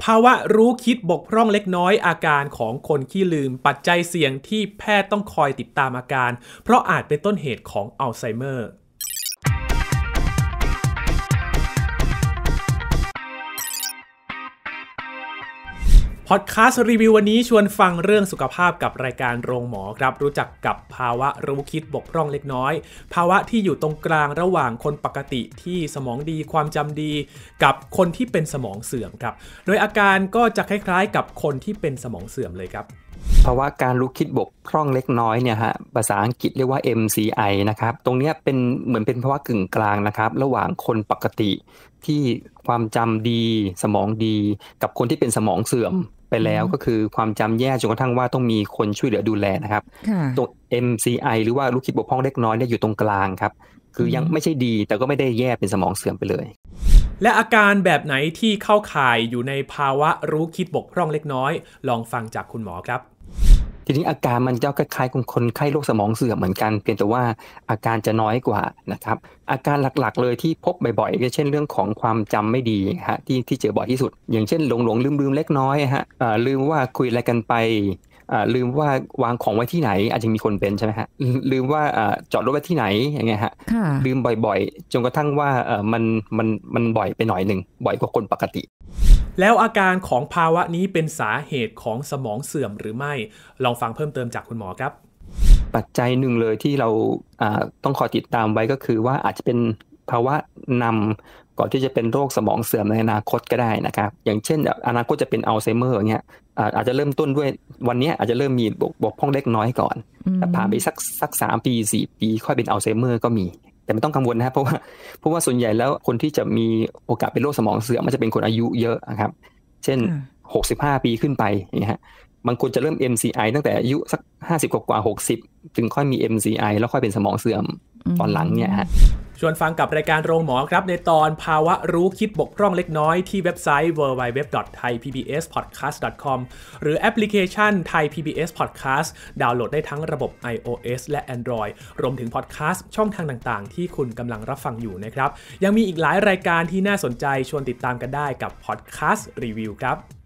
าวะรู้คิดบกพร่องเล็กน้อยอาการของคนขี้ลืมปัจจัยเสี่ยงที่แพทย์ต้องคอยติดตามอาการเพราะอาจเป็นต้นเหตุของอัลไซเมอร์พอดแคสต์รีวิววันนี้ชวนฟังเรื่องสุขภาพกับรายการโรงหมอครับรู้จักกับภาวะรู้คิดบกพร่องเล็กน้อยภาวะที่อยู่ตรงกลางระหว่างคนปกติที่สมองดีความจำดีกับคนที่เป็นสมองเสื่อมครับโดยอาการก็จะคล้ายๆกับคนที่เป็นสมองเสื่อมเลยครับภาวะการรู้คิดบกพร่องเล็กน้อยเนี่ยฮะภาษาอังกฤษเรียกว่า MCI นะครับตรงนี้เป็นเหมือนเป็นภาวะกึ่งกลางนะครับระหว่างคนปกติที่ความจำดีสมองดีกับคนที่เป็นสมองเสื่อมไปแล้วก็คือความจำแย่จนกระทั่งว่าต้องมีคนช่วยเหลือดูแลนะครับตัว MCI หรือว่ารู้คิดบกพร่องเล็กน้อยเนี่ยอยู่ตรงกลางครับคือยังไม่ใช่ดีแต่ก็ไม่ได้แย่เป็นสมองเสื่อมไปเลยและอาการแบบไหนที่เข้าข่ายอยู่ในภาวะรู้คิดบกพร่องเล็กน้อยลองฟังจากคุณหมอครับทีนี้อาการมันจะคล้ายๆคนไข้โรคสมองเสื่อมเหมือนกันเพียงแต่ว่าอาการจะน้อยกว่านะครับอาการหลักๆเลยที่พบบ่อยๆก็เช่นเรื่องของความจำไม่ดีฮะที่เจอบ่อยที่สุดอย่างเช่นหลงลืมเล็กน้อยฮะลืมว่าคุยอะไรกันไปลืมว่าวางของไว้ที่ไหนอาจจะมีคนเป็นใช่ไหมฮะลืมว่าจอดรถไว้ที่ไหนอย่างเงี้ยฮะลืมบ่อยๆจนกระทั่งว่ามันบ่อยไปหน่อยนึงบ่อยกว่าคนปกติแล้วอาการของภาวะนี้เป็นสาเหตุของสมองเสื่อมหรือไม่ลองฟังเพิ่มเติมจากคุณหมอครับปัจจัยหนึ่งเลยที่เราต้องคอยติดตามไว้ก็คือว่าอาจจะเป็นภาวะนำก่อนที่จะเป็นโรคสมองเสื่อมในอนาคตก็ได้นะครับอย่างเช่นอนาคตจะเป็นอัลไซเมอร์อย่างเงี้ยอาจจะเริ่มต้นด้วยวันนี้อาจจะเริ่มมีบกพร่องเล็กน้อยก่อนแต่ผ่านไปสัก3 ปี 4 ปีค่อยเป็นอัลไซเมอร์ก็มีแต่ไม่ต้องกังวลนะครับเพราะว่าส่วนใหญ่แล้วคนที่จะมีโอกาสเป็นโรคสมองเสื่อมมันจะเป็นคนอายุเยอะนะครับเช่น65 ปีขึ้นไปอย่างเงี้ยบางคนจะเริ่ม MCI ตั้งแต่อายุสัก50กว่า60ถึงค่อยมี MCI แล้วค่อยเป็นสมองเสื่อมตอนหลังเนี่ยฮะชวนฟังกับรายการโรงหมอครับในตอนภาวะรู้คิดบกพร่องเล็กน้อยที่เว็บไซต์ www.thaipbspodcast.com หรือแอปพลิเคชัน Thai PBS Podcast ดาวน์โหลดได้ทั้งระบบ iOS และ Android รวมถึงพอดแคสต์ช่องทางต่างๆที่คุณกำลังรับฟังอยู่นะครับยังมีอีกหลายรายการที่น่าสนใจชวนติดตามกันได้กับพอดแคสต์รีวิวครับ